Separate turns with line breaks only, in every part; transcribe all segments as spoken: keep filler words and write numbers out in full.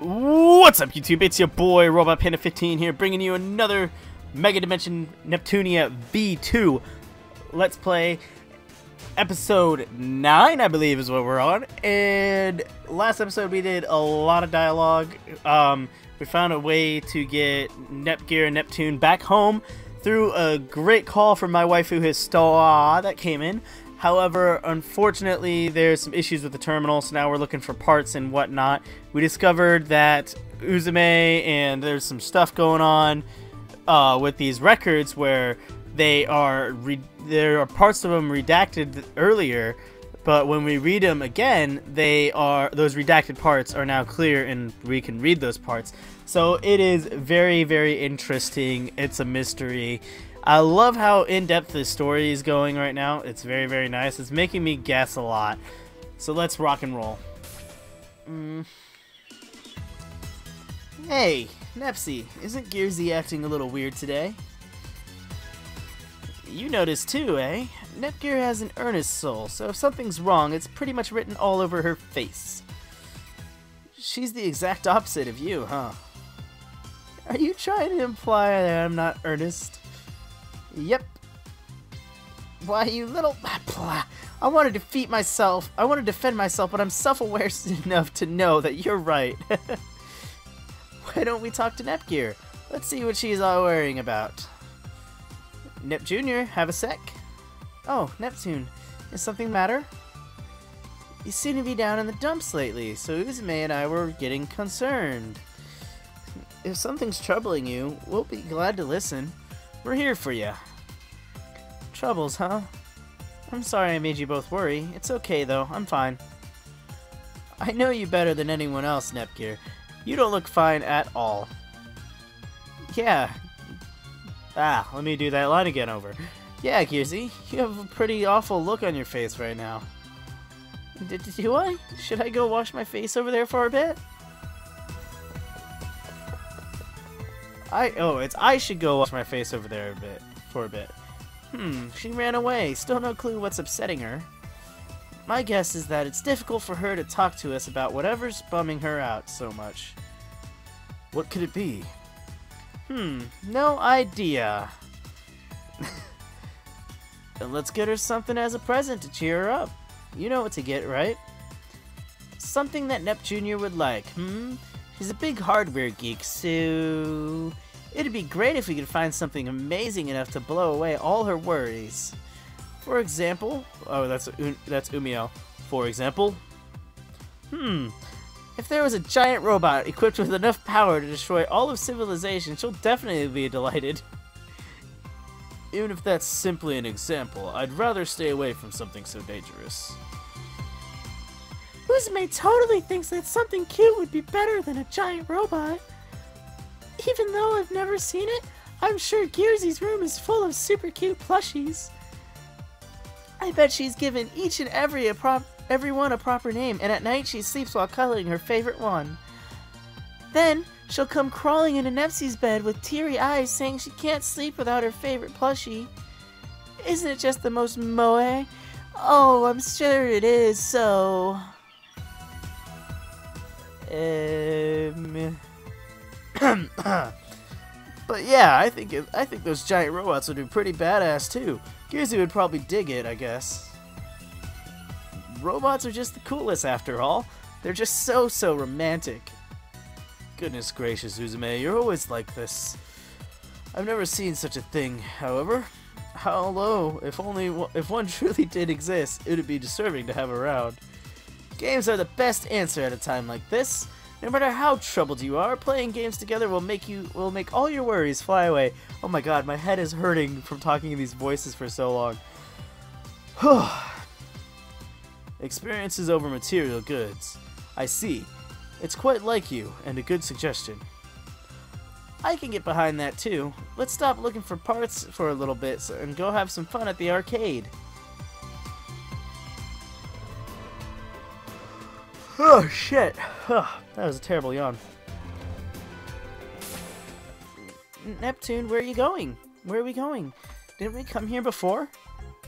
What's up, YouTube? It's your boy Robot Panda fifteen here, bringing you another MegaDimension Neptunia V two Let's Play. Episode nine, I believe, is what we're on. And last episode we did a lot of dialogue. Um, we found a way to get Nepgear and Neptune back home through a great call from my waifu Histoa that came in. However, unfortunately, there's some issues with the terminal, so now we're looking for parts and whatnot. We discovered that Uzume and there's some stuff going on uh, with these records where they are re there are parts of them redacted earlier, but when we read them again, they are those redacted parts are now clear and we can read those parts. So it is very, very interesting. It's a mystery. I love how in-depth this story is going right now. It's very, very nice. It's making me guess a lot. So let's rock and roll. Mm. Hey, Nepsy, isn't Gearsy acting a little weird today? You noticed too, eh? Nepgear has an earnest soul, so if something's wrong, it's pretty much written all over her face. She's the exact opposite of you, huh? Are you trying to imply that I'm not earnest? Yep. Why, you little... I want to defeat myself. I want to defend myself, but I'm self-aware enough to know that you're right. Why don't we talk to Nepgear? Let's see what she's all worrying about. Nep Junior, have a sec? Oh, Neptune. Is something the matter? You seem to be down in the dumps lately, so Uzume and I were getting concerned. If something's troubling you, we'll be glad to listen. We're here for you. Troubles, huh? I'm sorry I made you both worry. It's okay, though. I'm fine. I know you better than anyone else, Nepgear. You don't look fine at all. Yeah. Ah, let me do that line again over. Yeah, Gearsy, you have a pretty awful look on your face right now. D do I? Should I go wash my face over there for a bit? I oh, it's I should go wash my face over there a bit for a bit. Hmm, she ran away. Still no clue what's upsetting her. My guess is that it's difficult for her to talk to us about whatever's bumming her out so much. What could it be? Hmm, no idea. Then let's get her something as a present to cheer her up. You know what to get, right? Something that Nep Junior would like, hmm? He's a big hardware geek, so it'd be great if we could find something amazing enough to blow away all her worries. For example, oh, that's that's Umiel. For example, hmm, if there was a giant robot equipped with enough power to destroy all of civilization, she'll definitely be delighted. Even if that's simply an example, I'd rather stay away from something so dangerous. Uzume totally thinks that something cute would be better than a giant robot. Even though I've never seen it, I'm sure Gearsy's room is full of super cute plushies. I bet she's given each and every a prop every one a proper name, and at night she sleeps while cuddling her favorite one. Then she'll come crawling into Nepsy's bed with teary eyes saying she can't sleep without her favorite plushie. Isn't it just the most moe? Oh, I'm sure it is, so... Um, but yeah, I think it, I think those giant robots would be pretty badass too. Gearsy would probably dig it, I guess. Robots are just the coolest after all. They're just so, so romantic. Goodness gracious, Uzume, you're always like this. I've never seen such a thing, however. Although, if only if one truly did exist, it would be deserving to have around. Games are the best answer at a time like this. No matter how troubled you are, playing games together will make you will make all your worries fly away. Oh my god, my head is hurting from talking in these voices for so long. Experiences over material goods. I see. It's quite like you, and a good suggestion. I can get behind that too. Let's stop looking for parts for a little bit and go have some fun at the arcade. Oh shit. Oh, that was a terrible yawn. Neptune, where are you going? Where are we going? Didn't we come here before?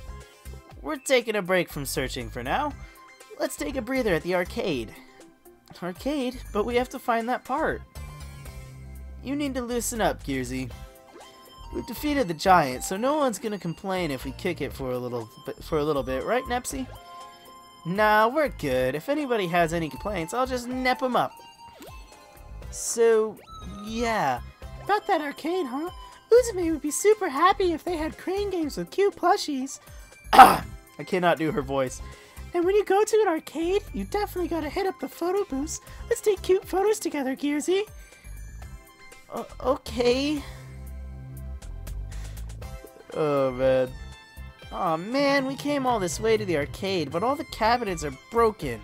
We're taking a break from searching for now. Let's take a breather at the arcade. arcade, but we have to find that part. You need to loosen up, Gearsy. We've defeated the giant, so no one's gonna complain if we kick it for a little bit, for a little bit, right, Nepsy? Nah, we're good. If anybody has any complaints, I'll just nep them up. So, yeah. About that arcade, huh? Uzume would be super happy if they had crane games with cute plushies. I cannot do her voice. And when you go to an arcade, you definitely gotta hit up the photo booths. Let's take cute photos together, Gearsy. Uh, okay. Oh, man. Oh man, we came all this way to the arcade, but all the cabinets are broken.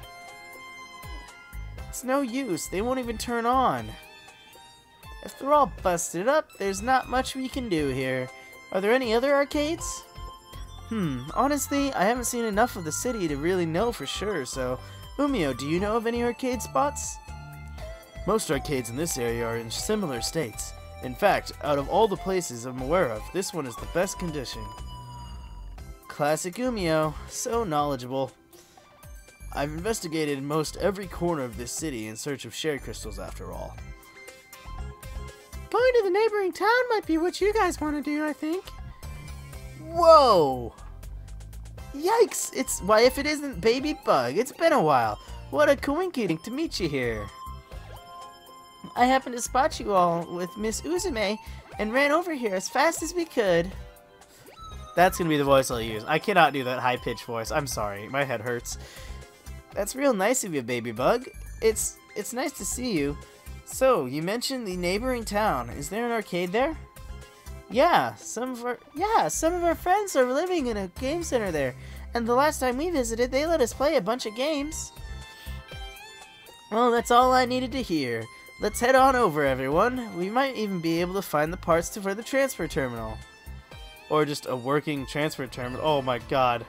It's no use, they won't even turn on. If they're all busted up, there's not much we can do here. Are there any other arcades? Hmm, honestly, I haven't seen enough of the city to really know for sure, so... Umio, do you know of any arcade spots? Most arcades in this area are in similar states. In fact, out of all the places I'm aware of, this one is the best condition. Classic Umio, so knowledgeable. I've investigated most every corner of this city in search of share crystals after all. Going to the neighboring town might be what you guys want to do, I think. Whoa! Yikes! It's why if it isn't Baby Bug, it's been a while. What a coinkydink to meet you here. I happened to spot you all with Miss Uzume and ran over here as fast as we could. That's gonna be the voice I'll use. I cannot do that high-pitched voice. I'm sorry, my head hurts. That's real nice of you, Baby Bug. It's it's nice to see you. So, you mentioned the neighboring town. Is there an arcade there? Yeah, some of our yeah, some of our friends are living in a game center there. And the last time we visited, they let us play a bunch of games. Well, that's all I needed to hear. Let's head on over, everyone. We might even be able to find the parts to for the transfer terminal. Or just a working transfer terminal. Oh my god.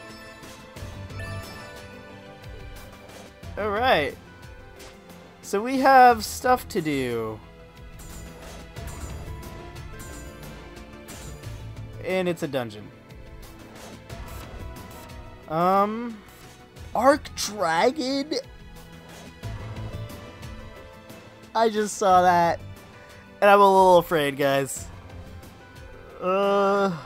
Alright. So we have stuff to do. And it's a dungeon. Um... Arc Dragon? I just saw that. And I'm a little afraid, guys. Uh...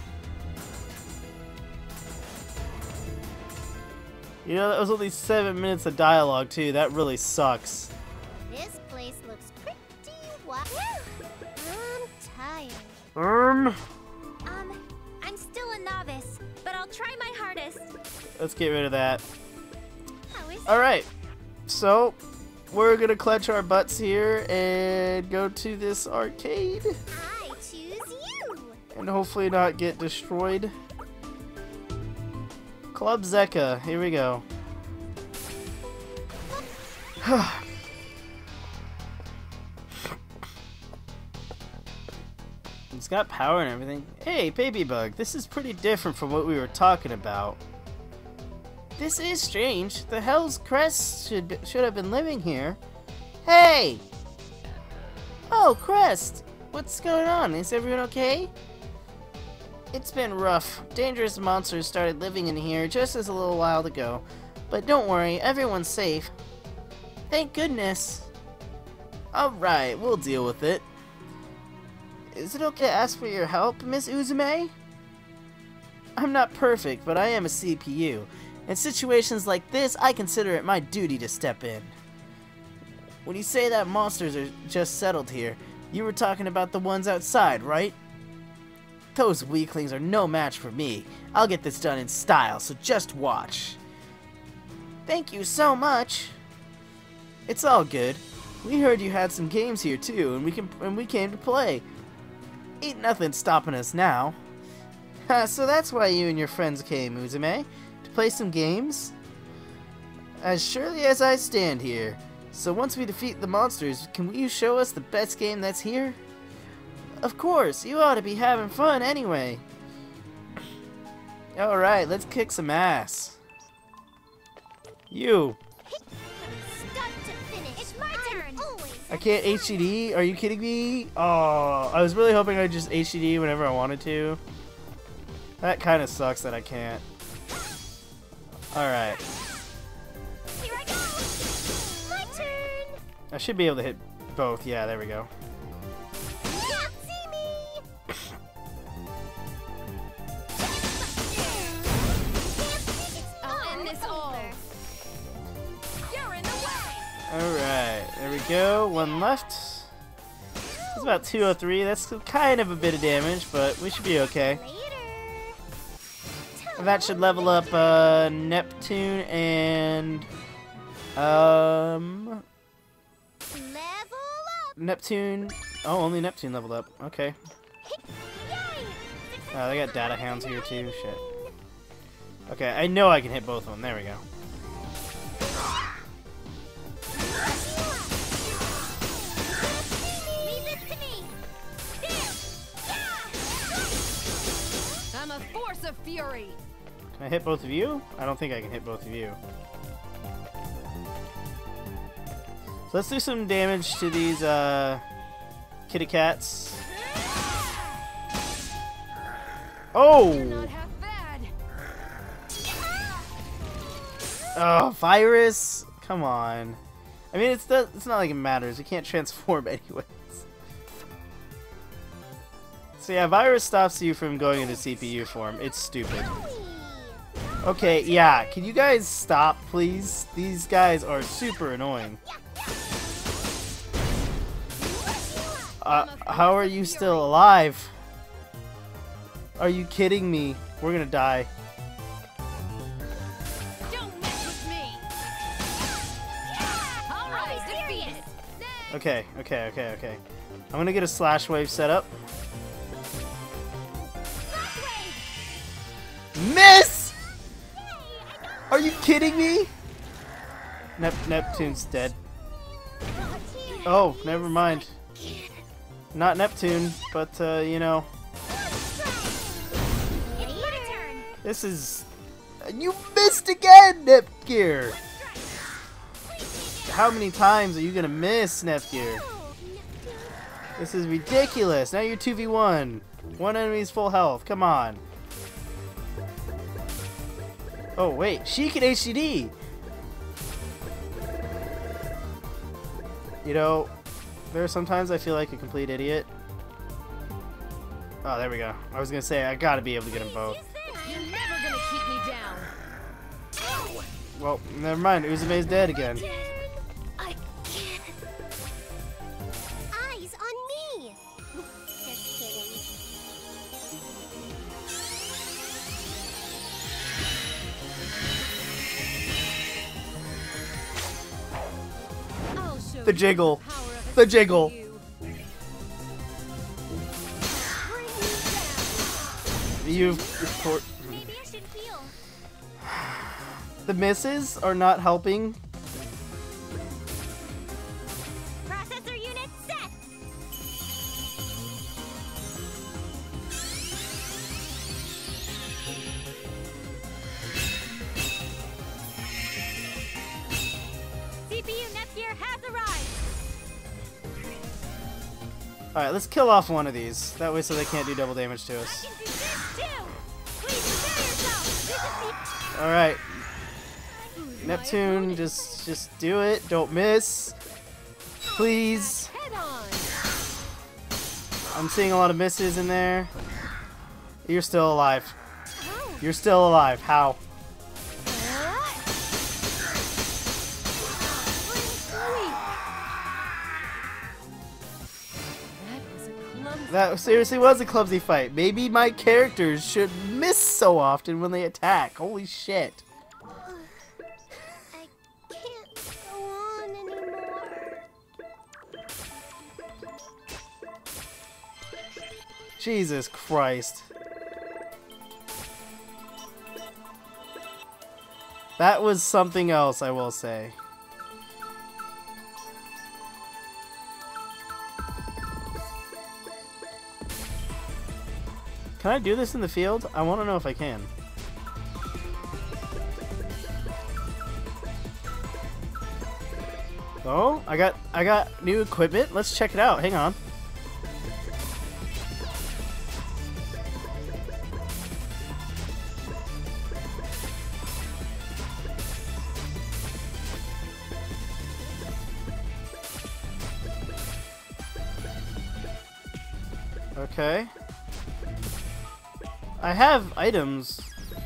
You know, that was only seven minutes of dialogue, too. That really sucks.
This place looks pretty wild. I'm tired.
Um...
Um, I'm still a novice, but I'll try my hardest.
Let's get rid of that.
How is it?
Alright, so we're gonna clench our butts here and go to this arcade.
I choose you.
And hopefully not get destroyed. Club Zeka, here we go. It's got power and everything. Hey, Baby Bug, this is pretty different from what we were talking about. This is strange. The Hell's Crest should be, should have been living here. Hey! Oh, Crest! What's going on? Is everyone okay? It's been rough. Dangerous monsters started living in here just as a little while ago. But don't worry, everyone's safe. Thank goodness. Alright, we'll deal with it. Is it okay to ask for your help, Miss Uzume? I'm not perfect, but I am a C P U. In situations like this, I consider it my duty to step in. When you say that monsters are just settled here, you were talking about the ones outside, right? Those weaklings are no match for me. I'll get this done in style, so just watch. Thank you so much. It's all good. We heard you had some games here too, and we can and we came to play. Ain't nothing stopping us now. So that's why you and your friends came, Uzume? To play some games? As surely as I stand here. So once we defeat the monsters, can you show us the best game that's here? Of course, you ought to be having fun anyway. Alright, let's kick some ass. You.
Start to finish. It's my turn.
I can't H D D? Are you kidding me? Oh, I was really hoping I'd just H D D whenever I wanted to. That kind of sucks that I can't. Alright.
Here I go. My
I should be able to hit both. Yeah, there we go.
Can't see me.
I'll end this all. You're in the way.
Alright, there we go. One left. It's about two oh three. That's kind of a bit of damage, but we should be okay.
Later.
That should level up uh, Neptune and um
Level up.
Neptune. Oh, only Neptune leveled up. Okay.
Yay.
Oh, they got data hounds here too. Shit. Okay, I know I can hit both of them. There we go.
Leave it to me. There. Yeah.
I'm a force of fury.
Can I hit both of you? I don't think I can hit both of you. So let's do some damage to these uh, kitty cats. Oh!
Not half bad.
Oh, virus! Come on. I mean, it's the, it's not like it matters. You can't transform anyways. So yeah, virus stops you from going into C P U form. It's stupid. Okay, yeah. Can you guys stop, please? These guys are super annoying. Uh, how are you still alive? Are you kidding me? We're gonna die.
Don't mess with me. All right, defeated.
Okay, okay, okay, okay. I'm gonna get a slash wave set up. Miss! Are you kidding me? Nep Neptune's dead. Oh, never mind. Not Neptune, but uh, you know. This is... You missed again, Nepgear! How many times are you gonna miss, Nepgear? This is ridiculous. Now you're two v one. One enemy's full health. Come on. Oh, wait. She can H D D! You know, there are sometimes I feel like a complete idiot. Oh, there we go. I was gonna say, I gotta be able to get them both.
You're never gonna keep me down.
Well, never mind. Uzume's dead again.
I can't. Eyes on me. Just kidding.
I'll show
The
you
jiggle.
the power of a
The jiggle.
C P U.
You've...
Maybe I should heal.
The misses are not helping.
Processor unit set. C P U Nepgear has arrived.
Alright, let's kill off one of these. That way so they can't do double damage to us.
I can do this too. Please prepare yourself. This is the
Alright. Neptune, just just do it. Don't miss. Please.
Head on.
I'm seeing a lot of misses in there. You're still alive.
Oh.
You're still alive. How?
That was a clumsy.
That seriously was a clumsy fight. Maybe my characters should miss so often when they attack. Holy shit.
I can't go on anymore.
Jesus Christ. That was something else, I will say. Can I do this in the field? I want to know if I can. Oh, I got I got new equipment. Let's check it out. Hang on. Okay. I have items.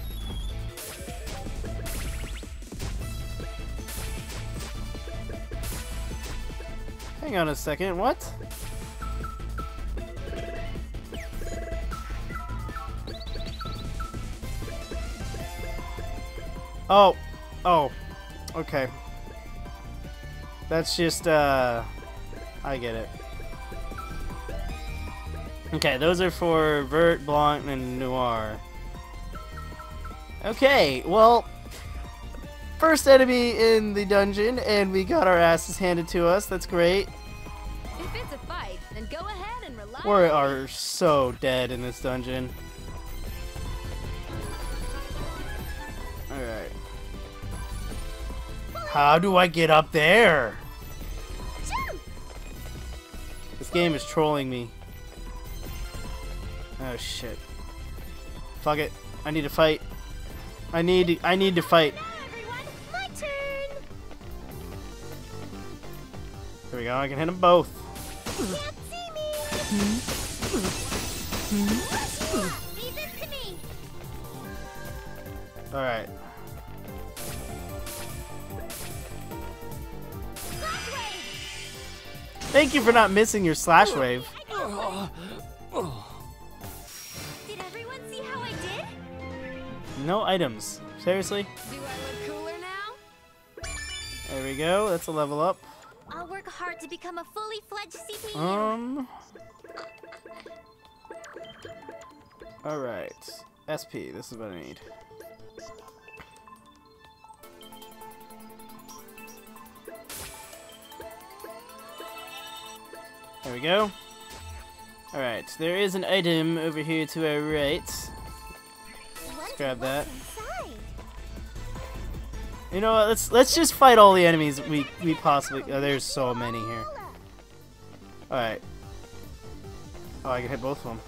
Hang on a second, what? Oh. Oh. Okay. That's just, uh... I get it. Okay, those are for Vert, Blanc, and Noir. Okay, well... First enemy in the dungeon, and we got our asses handed to us. That's great.
If it's a fight, then go ahead and rely.
We are so dead in this dungeon. Alright. How do I get up there? This game is trolling me. Oh shit. Fuck it. I need to fight. I need to, I need to fight.
My turn.
Here we go. I can hit them both.
Can't see me. Leave this to me.
All right.
Slash wave.
Thank you for not missing your slash wave.
Did everyone see how I did?
No items. Seriously?
Do I look cooler now?
There we go. That's a level up.
I'll work hard to become a fully fledged C P U.
Um. All right. S P. This is what I need. There we go. Alright, there is an item over here to our right. Let's grab that.
Inside.
You know what, let's let's just fight all the enemies we, we possibly... Oh, there's so many here. Alright. Oh, I can hit both of them.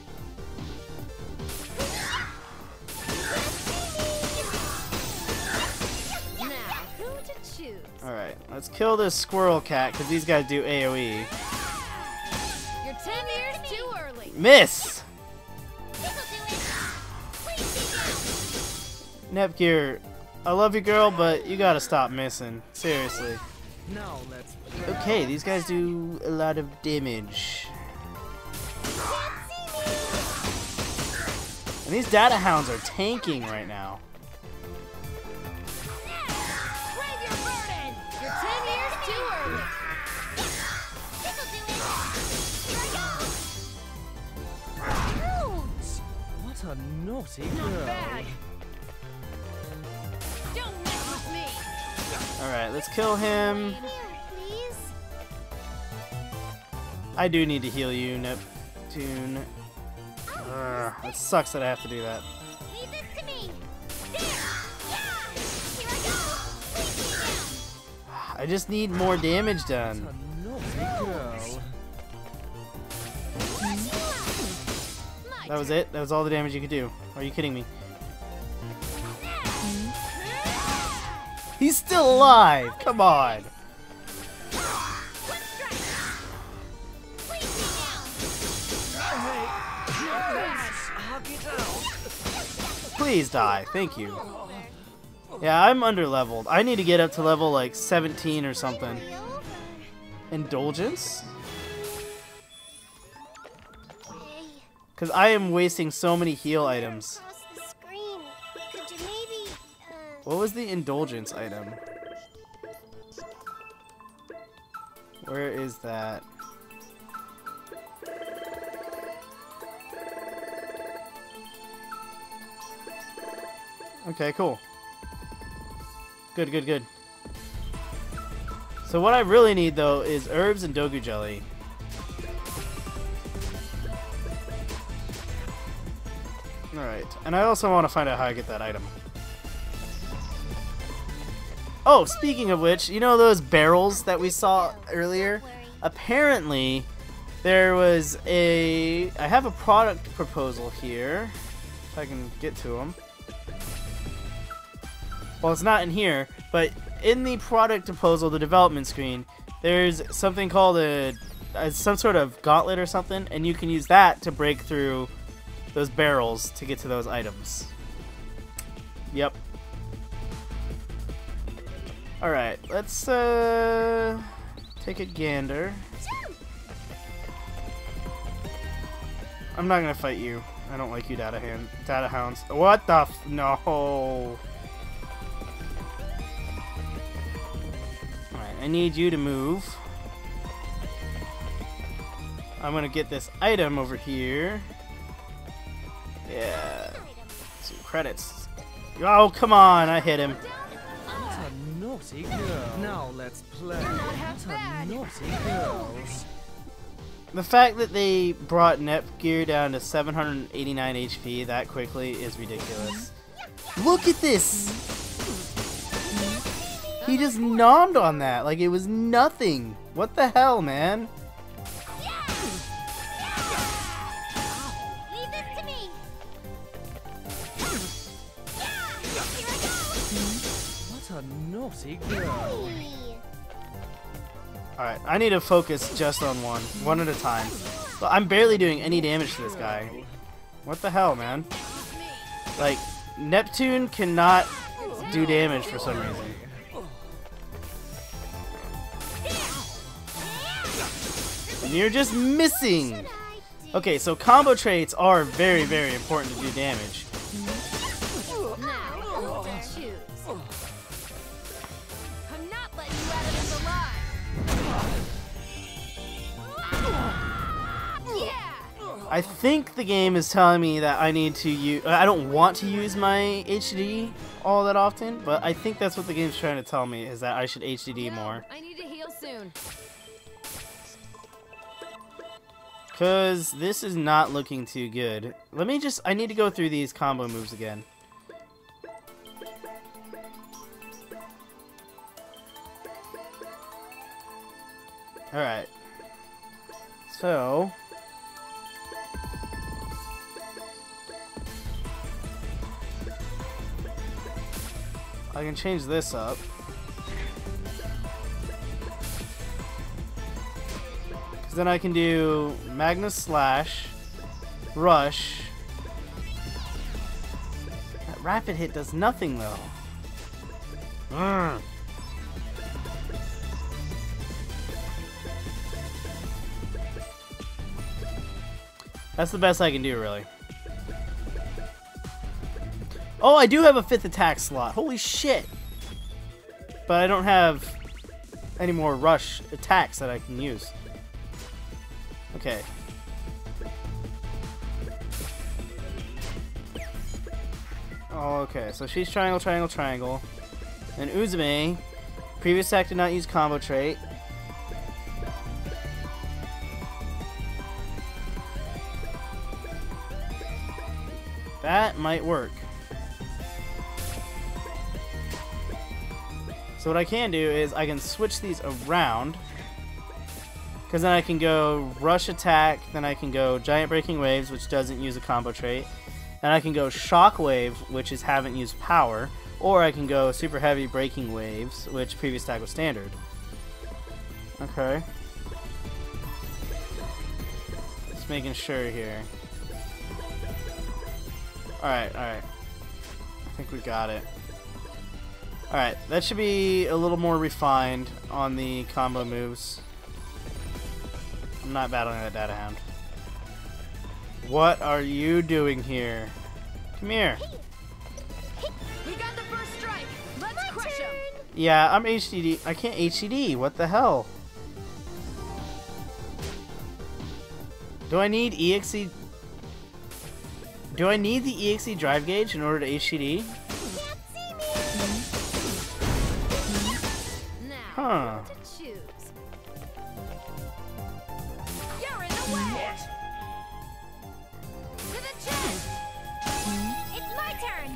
Now, who to choose?
Alright, let's kill this squirrel cat, because these guys do A O E.
You're ten years too early.
Miss!
This'll do it. Please be down.
Nepgear, I love you, girl, but you gotta stop missing. Seriously.
Now let's
Okay, these guys do a lot of damage. And these data hounds are tanking right now.
Spread your burden. You're ten years too early.
This'll do it. Here I go. Ouch.
What a naughty
Not
girl.
bad. Don't mess with me.
Alright, let's kill him.
Here, please.
I do need to heal you, Neptune. Ugh, it sucks that I have to do that.
Leave this to me. There. Yeah. Here I go. Please be down.
I just need more damage
What
done.
a naughty girl.
My
That was it? That was all the damage you could do. Are you kidding me? He's still alive! Come on!
Hug it out.
Please die. Thank you. Yeah, I'm under leveled. I need to get up to level like seventeen or something. Indulgence?
Hey,
Because I am wasting so many heal items.
across the screen. Could you maybe, uh,
What was the indulgence item? Where is that? Okay, cool. Good, good, good. So what I really need though is herbs and dogu jelly. Alright, and I also want to find out how I get that item. Oh, speaking of which, you know those barrels that we saw earlier?
don't worry.
Apparently, there was a... I have a product proposal here. If I can get to them. Well, it's not in here, but in the product proposal, the development screen, there's something called a uh, some sort of gauntlet or something, and you can use that to break through those barrels to get to those items. Yep. Alright, let's uh, take a gander. I'm not gonna fight you. I don't like you, data hand, data hounds. What the f- no. Alright, I need you to move. I'm gonna get this item over here. Yeah. Some credits. Oh, come on, I hit him.
What a naughty girl. Now let's play. What a naughty girl.
The fact that they brought Nepgear down to seven hundred eighty-nine H P that quickly is ridiculous. Look at this! He just nommed on that like it was nothing. What the hell, man?
Leave this to me.
What a naughty girl.
Alright, I need to focus just on one. One at a time. But I'm barely doing any damage to this guy. What the hell, man? Like, Neptune cannot do damage for some reason. And you're just missing! Okay, so combo traits are very, very important to do damage.
Now, choose. I'm not letting you out of this alive. Yeah.
I think the game is telling me that I need to use... I don't want to use my H D D all that often, but I think that's what the game's trying to tell me, is that I should H D D more.
I need to heal soon.
Because this is not looking too good. Let me just... I need to go through these combo moves again. Alright. So... I can change this up. Because then I can do Magnus Slash, Rush. That rapid hit does nothing though. Ugh. That's the best I can do, really. Oh, I do have a fifth attack slot. Holy shit. But I don't have any more rush attacks that I can use. Okay. Oh, okay. So she's triangle, triangle, triangle. And Uzume, previous attack did not use combo trait. That might work. So what I can do is I can switch these around, because then I can go rush attack, then I can go giant breaking waves, which doesn't use a combo trait, then I can go shock wave, which is haven't used power, or I can go super heavy breaking waves, which previous attack was standard. Okay. Just making sure here. Alright, alright. I think we got it. Alright, that should be a little more refined on the combo moves. I'm not battling that data hound. What are you doing here? Come here.
We got the first strike. Let's crush him.
Yeah, I'm H D D. I can't H D D. What the hell? Do I need E X E? Do I need the E X E drive gauge in order to H D D? Huh.
To choose. You're in the way. To the chest.
It's my turn.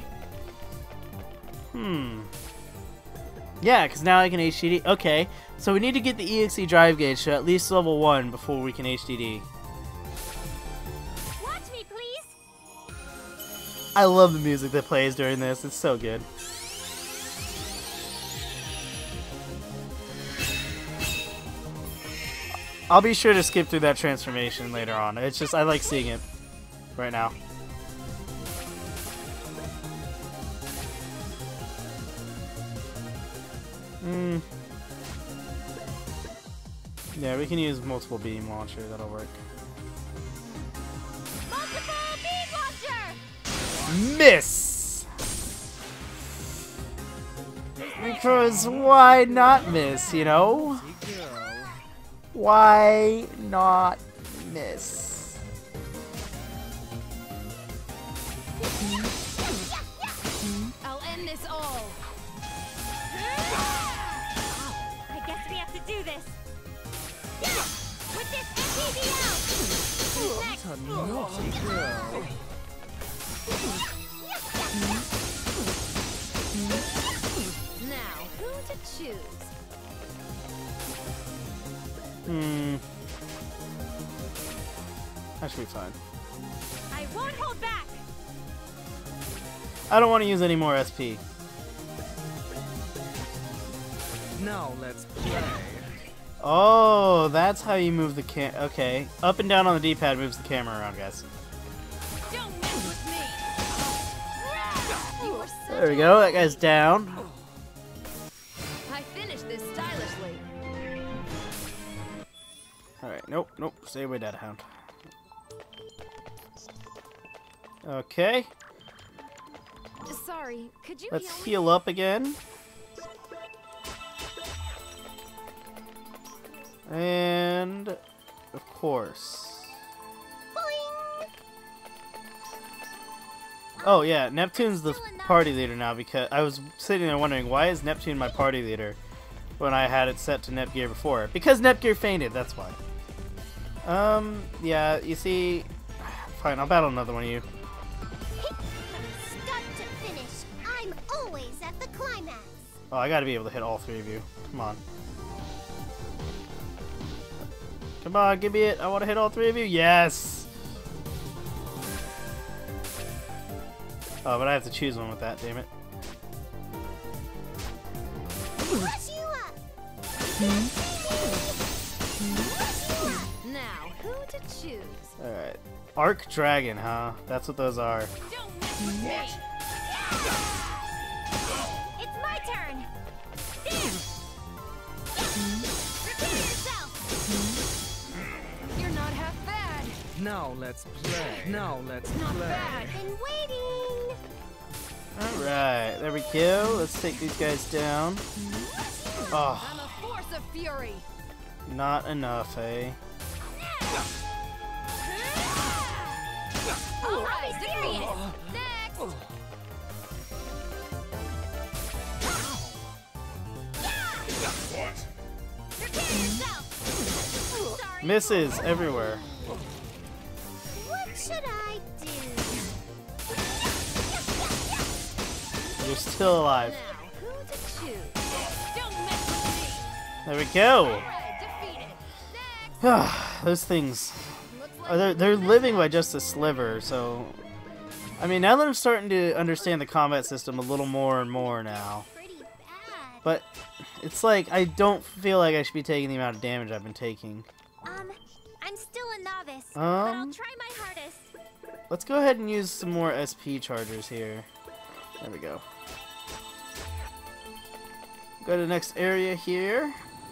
Hmm. Yeah, because now I can H D D. Okay, so we need to get the E X E drive gauge to at least level one before we can H D D.
Watch me, please.
I love the music that plays during this. It's so good. I'll be sure to skip through that transformation later on. It's just I like seeing it right now. Hmm. Yeah, we can use multiple beam launcher. That'll work.
Multiple beam launcher!
Miss! Because why not miss, you know? Why not miss?
I'll end this all.
I guess we have to do this. With this M P B out! Next!
What a naughty girl.
Now, who to choose?
Hmm. That should be fine.
I won't hold back!
I don't want to use any more S P.
Now let's play.
Oh, that's how you move the cam. Okay. Up and down on the D-pad moves the camera around, guys.
Don't mess with me. You are such
There we go. That guy's down.
I finished this stylishly.
Alright. Nope. Nope. Stay away, Data Hound. Okay.
Sorry, could you
Let's
heal me?
heal up again. And of course.
Boing!
Oh yeah, Neptune's the party leader now because I was sitting there wondering why is Neptune my party leader when I had it set to Netgear before? Because Netgear fainted, that's why. Um, yeah, you see, fine, I'll battle another one of you.
Start to finish, I'm always at the climax.
Oh, I gotta be able to hit all three of you. Come on. Come on, give me it. I want to hit all three of you. Yes! Oh, but I have to choose one with that, damn it.
Push you up!
Now, who to choose?
Alright. Arc Dragon, huh? That's what those are.
Don't mess with me.
It's my turn! There! Prepare yourself!
You're not half bad.
Now let's play. Now let's
Not
play.
bad.
Been waiting!
Alright, there we go. Let's take these guys down. Oh,
I'm a force of fury.
not enough, eh?
All right, defeated. Next.
Prepare yourself! Sorry.
Misses everywhere.
What should I do?
You're still alive.
Now, who to choose? Don't mess with me.
There we go.
Alright, defeated. Next.
Those things.
Looks like
Oh, they're, they're living by just a sliver, so... I mean, now that I'm starting to understand the combat system a little more and more now.
Pretty bad.
But it's like, I don't feel like I should be taking the amount of damage I've been taking.
Um, I'm still a novice, but I'll
Um,
try my hardest.
let's go ahead and use some more S P chargers here. There we go. Go to the next area here.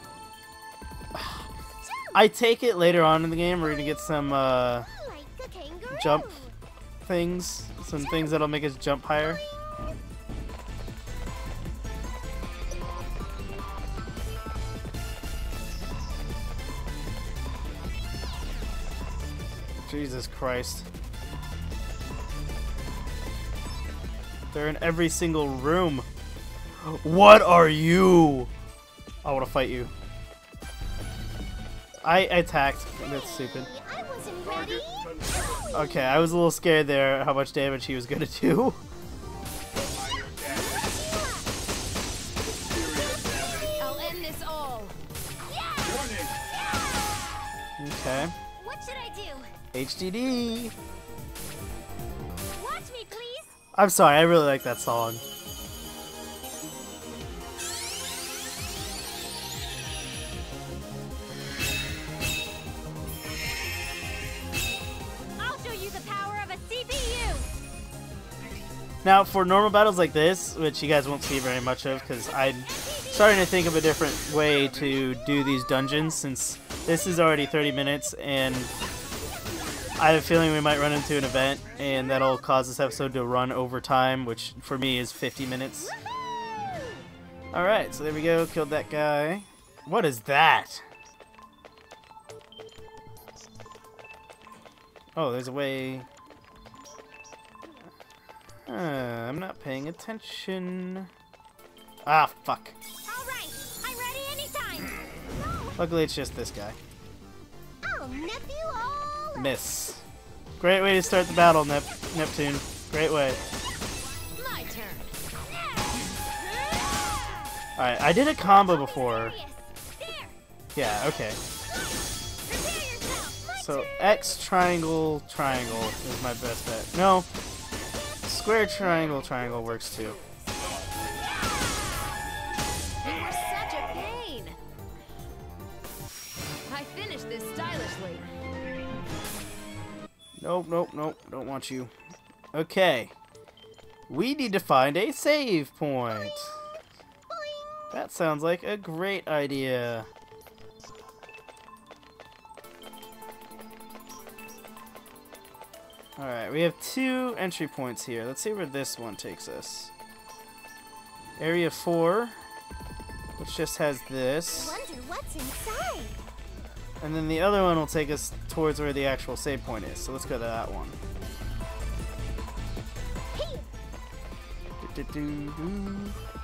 I take it later on in the game we're gonna get some uh,
Like a kangaroo.
jump things, some things that'll make us jump higher. Jesus Christ. They're in every single room. What are you? I want to fight you. I attacked. That's stupid.
I wasn't ready.
Okay, I was a little scared there how much damage he was gonna do.
I'll end this all.
Okay.
What should I do?
H D D.
Watch me, please.
I'm sorry, I really like that song. Now, for normal battles like this, which you guys won't see very much of, because I'm starting to think of a different way to do these dungeons, since this is already thirty minutes, and I have a feeling we might run into an event, and that'll cause this episode to run over time, which for me is fifty minutes. Alright, so there we go, killed that guy. What is that? Oh, there's a way... Uh, I'm not paying attention. Ah, fuck.
Alright, I'm ready anytime.
Luckily, it's just this guy.
I'll nip you all.
Miss. Great way to start the battle, Nep Neptune. Great way.
My turn.
Alright, I did a combo before.
There.
Yeah, okay.
Prepare yourself. My
So,
turn.
X, triangle, triangle is my best bet. No. Square, triangle, triangle works too.
You were such a pain. I finished this stylishly.
Nope, nope, nope. Don't want you. Okay. We need to find a save point. That sounds like a great idea. Alright, we have two entry points here. Let's see where this one takes us. Area four, which just has this.
Wonder what's inside.
And then the other one will take us towards where the actual save point is. So let's go to that one.
Hey.
Do-do-do-do.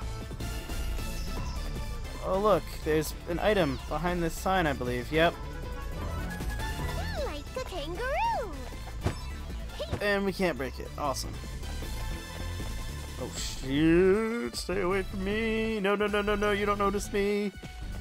Oh look, there's an item behind this sign, I believe. Yep.
Like a kangaroo.
And we can't break it. Awesome. Oh shit! Stay away from me! No, no, no, no, no! You don't notice me!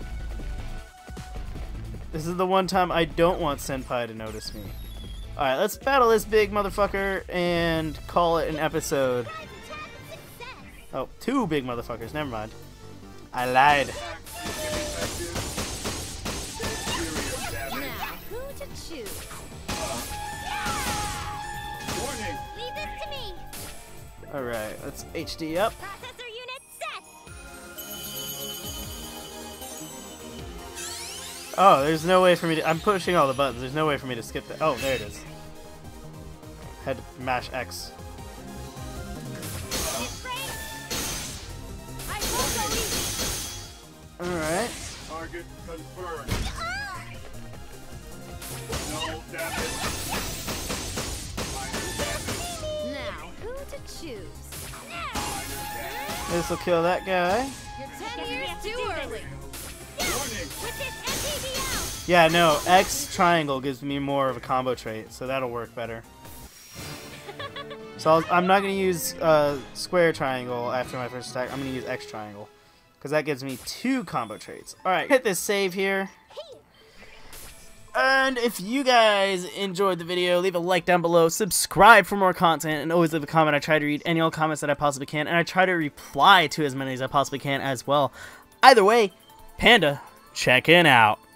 This is the one time I don't want Senpai to notice me. Alright, let's battle this big motherfucker and call it an episode. Oh, two big motherfuckers. Never mind. I lied.
Now, who to choose?
Leave this to me.
Alright, let's H D up.
Processor unit set.
Oh, there's no way for me to... I'm pushing all the buttons. There's no way for me to skip that. Oh, there it is. Had to mash X.
I won't go easy.
Alright.
Target confirmed. No damage. Minor damage.
Now, who to choose?
This will kill that guy.
You're ten years too early.
Warning.
With this M T V out.
Yeah, no, X triangle gives me more of a combo trait, so that'll work better. So I'll, I'm not going to use uh, square triangle after my first attack. I'm going to use X triangle, because that gives me two combo traits. Alright, hit this save here. And if you guys enjoyed the video, leave a like down below, subscribe for more content, and always leave a comment. I try to read any old comments that I possibly can, and I try to reply to as many as I possibly can as well. Either way, Panda, check in out.